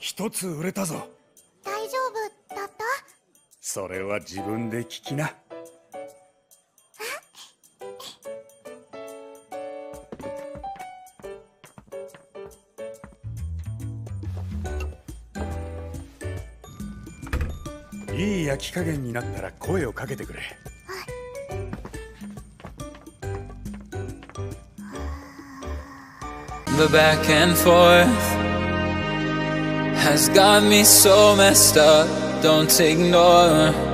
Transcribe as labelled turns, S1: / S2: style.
S1: 一つ売れたぞ。
S2: 大丈夫だった？
S1: それは自分で聞きな。いい焼き加減になったら声をかけてくれ。
S3: The back and forth has got me so messed up. Don't ignore